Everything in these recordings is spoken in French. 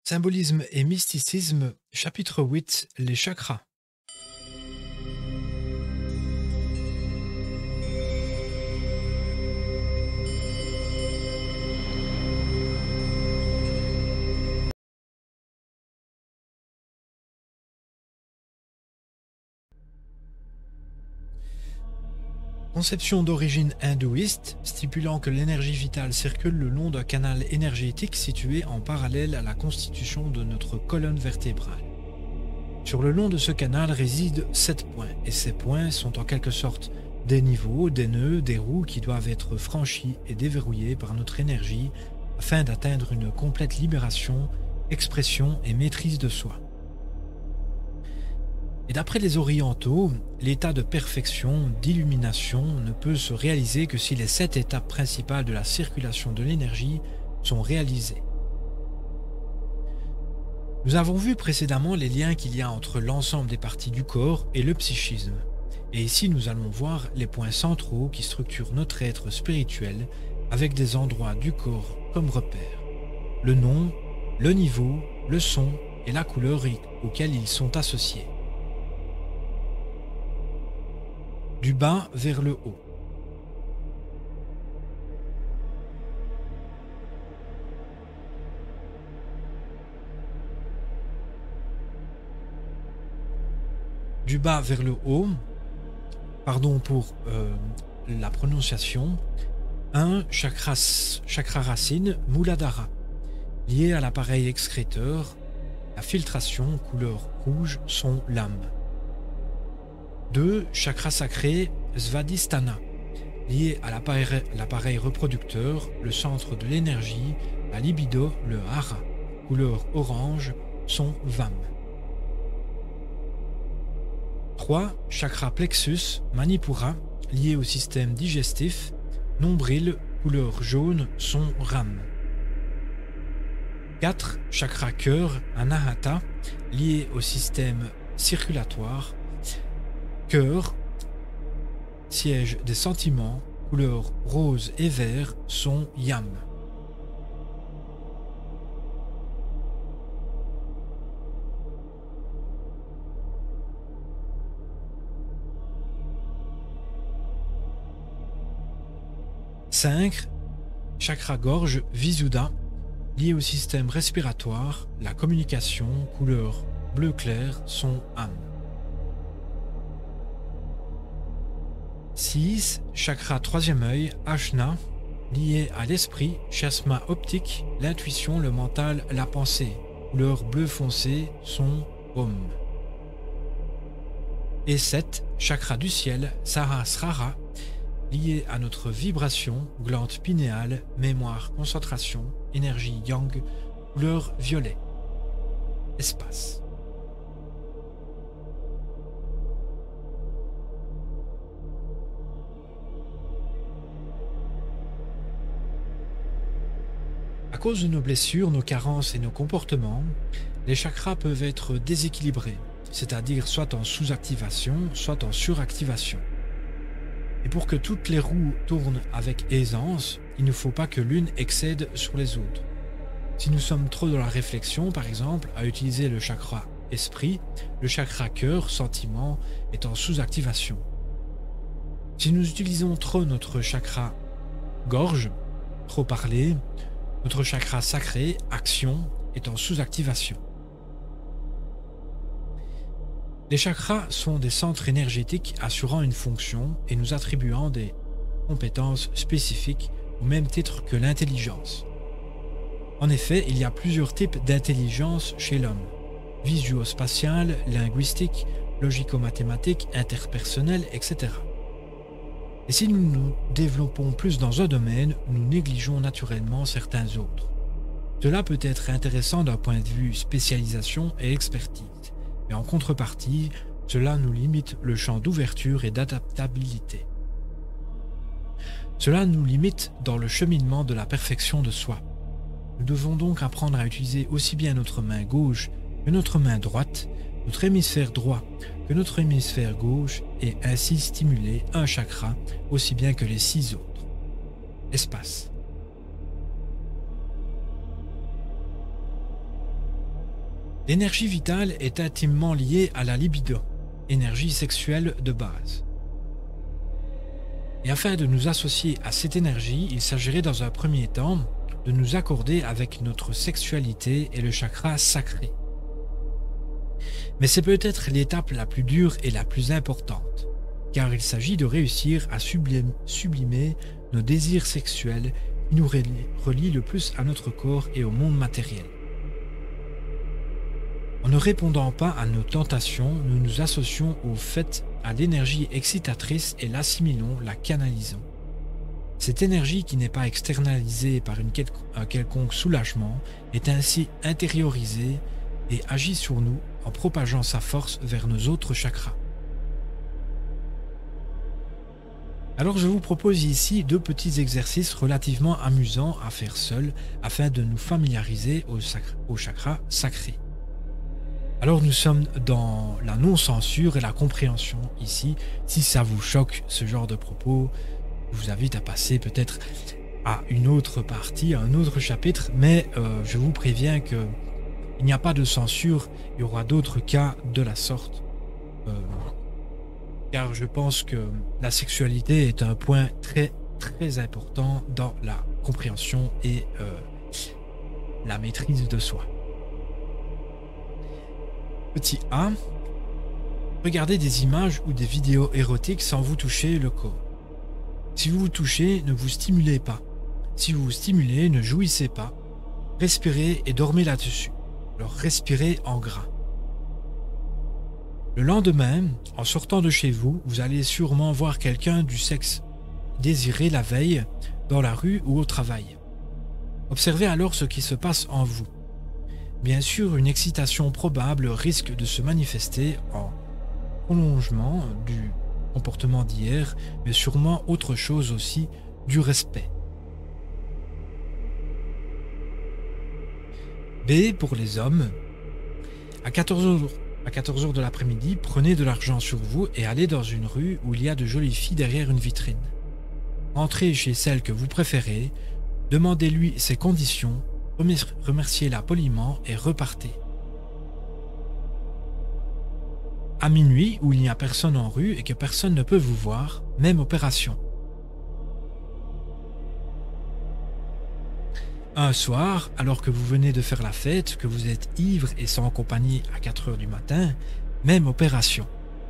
Symbolisme et mysticisme, chapitre 8, les chakras. Conception d'origine hindouiste, stipulant que l'énergie vitale circule le long d'un canal énergétique situé en parallèle à la constitution de notre colonne vertébrale. Sur le long de ce canal résident 7 points, et ces points sont en quelque sorte des niveaux, des nœuds, des roues qui doivent être franchis et déverrouillés par notre énergie afin d'atteindre une complète libération, expression et maîtrise de soi. Et d'après les orientaux, l'état de perfection, d'illumination ne peut se réaliser que si les 7 étapes principales de la circulation de l'énergie sont réalisées. Nous avons vu précédemment les liens qu'il y a entre l'ensemble des parties du corps et le psychisme. Et ici nous allons voir les points centraux qui structurent notre être spirituel avec des endroits du corps comme repères. Le nom, le niveau, le son et la couleur auxquels ils sont associés. Du bas vers le haut. Du bas vers le haut, pardon pour la prononciation, un chakra racine Muladhara, lié à l'appareil excréteur, la filtration couleur rouge, son l'âme. 2. Chakra sacré Svadhisthana, lié à l'appareil reproducteur, le centre de l'énergie, la libido, le hara, couleur orange, son vam. 3. Chakra plexus Manipura, lié au système digestif, nombril, couleur jaune, son ram. 4. Chakra cœur Anahata, lié au système circulatoire, cœur, siège des sentiments, couleur rose et vert, son yam. Cinq. Chakra gorge Visuddha, lié au système respiratoire, la communication, couleur bleu clair, son âme. 6. Chakra troisième œil, Ajna, lié à l'esprit, chasma optique, l'intuition, le mental, la pensée, couleur bleu foncé, son Om. Et 7. Chakra du ciel, Sahasrara, lié à notre vibration, glande pinéale, mémoire, concentration, énergie yang, couleur violet, espace. À cause de nos blessures, nos carences et nos comportements, les chakras peuvent être déséquilibrés, c'est-à-dire soit en sous-activation, soit en suractivation. Et pour que toutes les roues tournent avec aisance, il ne faut pas que l'une excède sur les autres. Si nous sommes trop dans la réflexion, par exemple, à utiliser le chakra esprit, le chakra cœur, sentiment, est en sous-activation. Si nous utilisons trop notre chakra gorge, trop parler, notre chakra sacré, action, est en sous-activation. Les chakras sont des centres énergétiques assurant une fonction et nous attribuant des compétences spécifiques au même titre que l'intelligence. En effet, il y a plusieurs types d'intelligence chez l'homme: visuospatiale, linguistique, logico-mathématique, interpersonnelle, etc. Et si nous nous développons plus dans un domaine, nous négligeons naturellement certains autres. Cela peut être intéressant d'un point de vue spécialisation et expertise. Mais en contrepartie, cela nous limite le champ d'ouverture et d'adaptabilité. Cela nous limite dans le cheminement de la perfection de soi. Nous devons donc apprendre à utiliser aussi bien notre main gauche que notre main droite, notre hémisphère droit que notre hémisphère gauche, et ainsi stimuler un chakra aussi bien que les 6 autres. Espace. L'énergie vitale est intimement liée à la libido, énergie sexuelle de base. Et afin de nous associer à cette énergie, il s'agirait dans un premier temps de nous accorder avec notre sexualité et le chakra sacré. Mais c'est peut-être l'étape la plus dure et la plus importante, car il s'agit de réussir à sublimer nos désirs sexuels qui nous relient le plus à notre corps et au monde matériel. En ne répondant pas à nos tentations, nous nous associons au fait à l'énergie excitatrice et l'assimilons, la canalisons. Cette énergie qui n'est pas externalisée par un quelconque soulagement est ainsi intériorisée et agit sur nous en propageant sa force vers nos autres chakras. Alors je vous propose ici 2 petits exercices relativement amusants à faire seuls afin de nous familiariser au chakra sacré. Alors nous sommes dans la non-censure et la compréhension ici. Si ça vous choque ce genre de propos, je vous invite à passer peut-être à une autre partie, à un autre chapitre, mais je vous préviens que il n'y a pas de censure, il y aura d'autres cas de la sorte. Car je pense que la sexualité est un point très très important dans la compréhension et la maîtrise de soi. Petit A, regardez des images ou des vidéos érotiques sans vous toucher le corps. Si vous vous touchez, ne vous stimulez pas. Si vous vous stimulez, ne jouissez pas. Respirez et dormez là-dessus. Alors respirez en gras. Le lendemain, en sortant de chez vous, vous allez sûrement voir quelqu'un du sexe désiré la veille, dans la rue ou au travail. Observez alors ce qui se passe en vous. Bien sûr, une excitation probable risque de se manifester en prolongement du comportement d'hier, mais sûrement autre chose aussi, du respect. B pour les hommes. À 14h de l'après-midi, prenez de l'argent sur vous et allez dans une rue où il y a de jolies filles derrière une vitrine. Entrez chez celle que vous préférez, demandez-lui ses conditions, remerciez-la poliment et repartez. À minuit, où il n'y a personne en rue et que personne ne peut vous voir, même opération. Un soir, alors que vous venez de faire la fête, que vous êtes ivre et sans compagnie à 4 h du matin, même opération.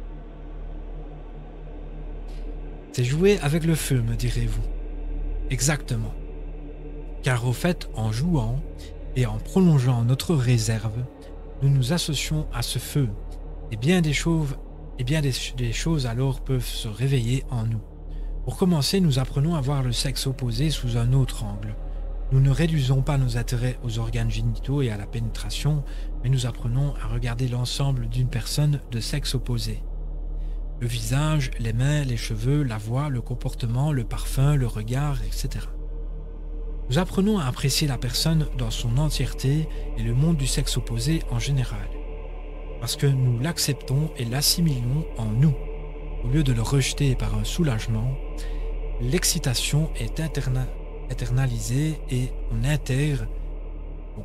C'est jouer avec le feu, me direz-vous. Exactement. Car au fait, en jouant et en prolongeant notre réserve, nous nous associons à ce feu, et bien des choses alors peuvent se réveiller en nous. Pour commencer, nous apprenons à voir le sexe opposé sous un autre angle. Nous ne réduisons pas nos intérêts aux organes génitaux et à la pénétration, mais nous apprenons à regarder l'ensemble d'une personne de sexe opposé. Le visage, les mains, les cheveux, la voix, le comportement, le parfum, le regard, etc. Nous apprenons à apprécier la personne dans son entièreté et le monde du sexe opposé en général, parce que nous l'acceptons et l'assimilons en nous. Au lieu de le rejeter par un soulagement, l'excitation est internalisée et on intègre donc,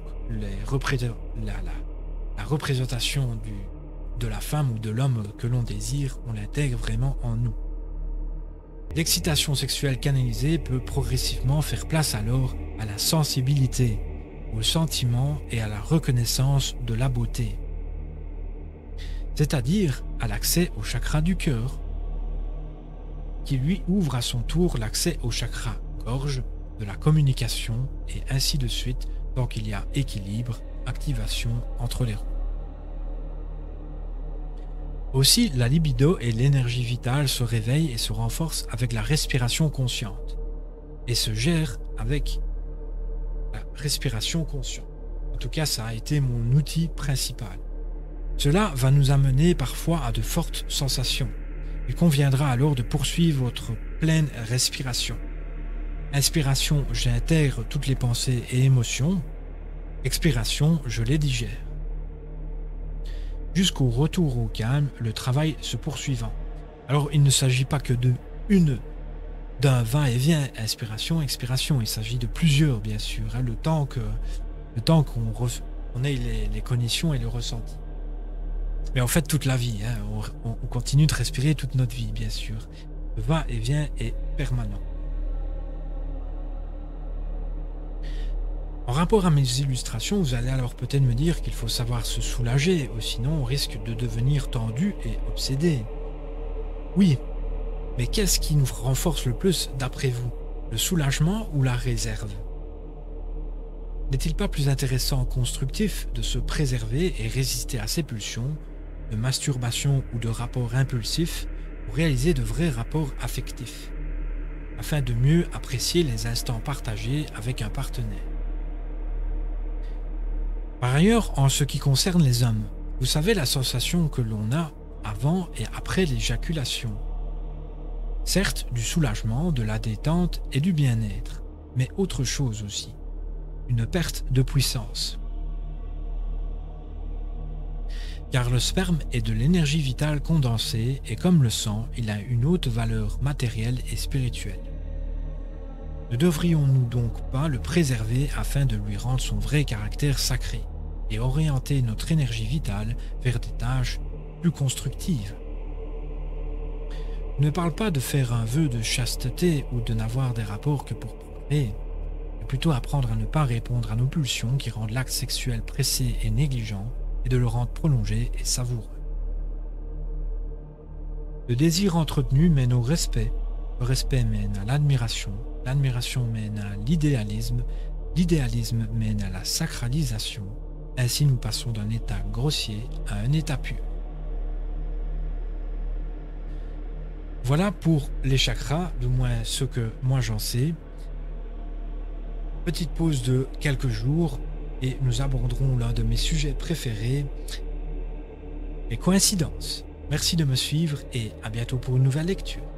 la représentation de la femme ou de l'homme que l'on désire, on l'intègre vraiment en nous. L'excitation sexuelle canalisée peut progressivement faire place alors à la sensibilité, au sentiment et à la reconnaissance de la beauté, c'est-à-dire à l'accès au chakra du cœur, qui lui ouvre à son tour l'accès au chakra gorge, de la communication et ainsi de suite tant qu'il y a équilibre, activation entre les roues. Aussi, la libido et l'énergie vitale se réveillent et se renforcent avec la respiration consciente et se gèrent avec la respiration consciente. En tout cas, ça a été mon outil principal. Cela va nous amener parfois à de fortes sensations. Il conviendra alors de poursuivre votre pleine respiration. Inspiration, j'intègre toutes les pensées et émotions. Expiration, je les digère. Jusqu'au retour au calme, le travail se poursuivant. Alors, il ne s'agit pas que d'un va-et-vient, inspiration, expiration. Il s'agit de plusieurs, bien sûr. Le temps qu'on on ait les cognitions et le ressenti. Mais en fait, toute la vie, hein, on continue de respirer toute notre vie, bien sûr. Le va-et-vient est permanent. En rapport à mes illustrations, vous allez alors peut-être me dire qu'il faut savoir se soulager, ou sinon on risque de devenir tendu et obsédé. Oui, mais qu'est-ce qui nous renforce le plus d'après vous? Le soulagement ou la réserve? N'est-il pas plus intéressant, constructif, de se préserver et résister à ces pulsions, de masturbation ou de rapports impulsifs, pour réaliser de vrais rapports affectifs, afin de mieux apprécier les instants partagés avec un partenaire? Par ailleurs, en ce qui concerne les hommes, vous savez la sensation que l'on a avant et après l'éjaculation. Certes, du soulagement, de la détente et du bien-être, mais autre chose aussi, une perte de puissance. Car le sperme est de l'énergie vitale condensée et comme le sang, il a une haute valeur matérielle et spirituelle. Ne devrions-nous donc pas le préserver afin de lui rendre son vrai caractère sacré et orienter notre énergie vitale vers des tâches plus constructives? Je ne parle pas de faire un vœu de chasteté ou de n'avoir des rapports que pour procréer, mais plutôt apprendre à ne pas répondre à nos pulsions qui rendent l'acte sexuel pressé et négligent et de le rendre prolongé et savoureux. Le désir entretenu mène au respect, le respect mène à l'admiration, l'admiration mène à l'idéalisme, l'idéalisme mène à la sacralisation. Ainsi nous passons d'un état grossier à un état pur. Voilà pour les chakras, du moins ce que moi j'en sais. Petite pause de quelques jours et nous aborderons l'un de mes sujets préférés, les coïncidences. Merci de me suivre et à bientôt pour une nouvelle lecture.